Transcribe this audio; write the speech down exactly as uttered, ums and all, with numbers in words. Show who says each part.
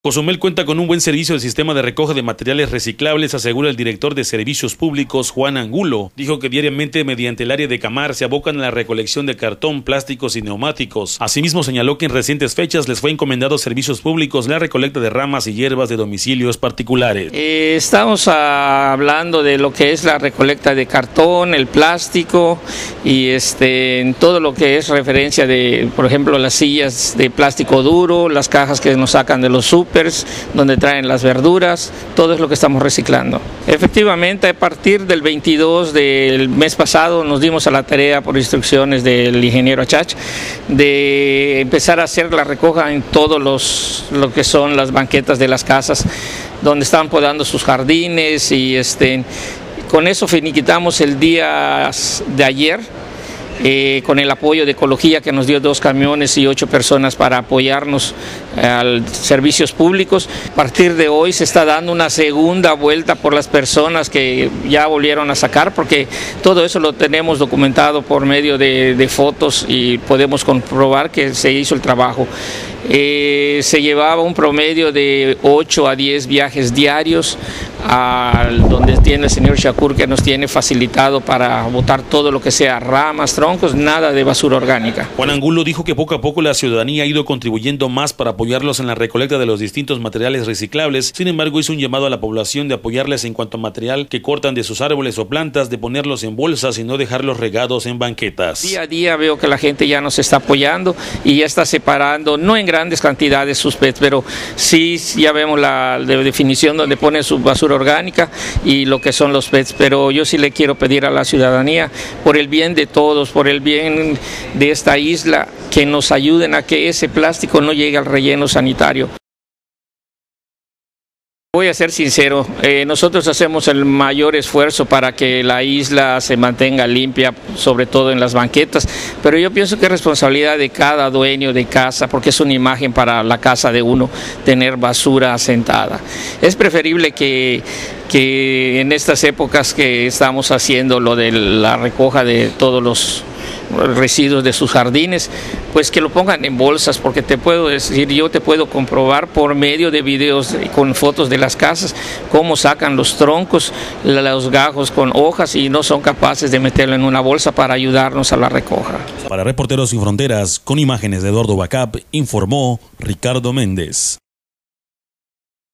Speaker 1: Cozumel cuenta con un buen servicio del sistema de recoge de materiales reciclables, asegura el director de Servicios Públicos, Juan Angulo. Dijo que diariamente, mediante el área de Camar, se abocan a la recolección de cartón, plásticos y neumáticos. Asimismo, señaló que en recientes fechas les fue encomendado a Servicios Públicos la recolecta de ramas y hierbas de domicilios particulares.
Speaker 2: Eh, estamos ah, hablando de lo que es la recolecta de cartón, el plástico y este, en todo lo que es referencia de, por ejemplo, las sillas de plástico duro, las cajas que nos sacan de los súper, donde traen las verduras, todo es lo que estamos reciclando. Efectivamente, a partir del veintidós del mes pasado nos dimos a la tarea, por instrucciones del ingeniero Achach, de empezar a hacer la recoja en todos los lo que son las banquetas de las casas, donde estaban podando sus jardines, y este, con eso finiquitamos el día de ayer. Eh, con el apoyo de Ecología, que nos dio dos camiones y ocho personas para apoyarnos eh, a servicios públicos. A partir de hoy se está dando una segunda vuelta por las personas que ya volvieron a sacar, porque todo eso lo tenemos documentado por medio de, de fotos y podemos comprobar que se hizo el trabajo. Eh, se llevaba un promedio de ocho a diez viajes diarios a donde tiene el señor Shakur, que nos tiene facilitado para botar todo lo que sea ramas, troncos, nada de basura orgánica.
Speaker 1: Juan Angulo dijo que poco a poco la ciudadanía ha ido contribuyendo más para apoyarlos en la recolecta de los distintos materiales reciclables. Sin embargo, hizo un llamado a la población de apoyarles en cuanto a material que cortan de sus árboles o plantas, de ponerlos en bolsas y no dejarlos regados en banquetas.
Speaker 2: Día a día veo que la gente ya nos está apoyando y ya está separando, no en grandes cantidades sus P E Ts, pero sí ya vemos la definición donde ponen su basura orgánica y lo que son los P E Ts, pero yo sí le quiero pedir a la ciudadanía, por el bien de todos, por el bien de esta isla, que nos ayuden a que ese plástico no llegue al relleno sanitario. Voy a ser sincero, eh, nosotros hacemos el mayor esfuerzo para que la isla se mantenga limpia, sobre todo en las banquetas, pero yo pienso que es responsabilidad de cada dueño de casa, porque es una imagen para la casa de uno tener basura asentada. Es preferible que, que en estas épocas que estamos haciendo lo de la recoja de todos los residuos de sus jardines, pues que lo pongan en bolsas, porque te puedo decir, yo te puedo comprobar por medio de videos con fotos de las casas cómo sacan los troncos, los gajos con hojas, y no son capaces de meterlo en una bolsa para ayudarnos a la recoja.
Speaker 1: Para Reporteros Sin Fronteras, con imágenes de Eduardo Bacap, informó Ricardo Méndez.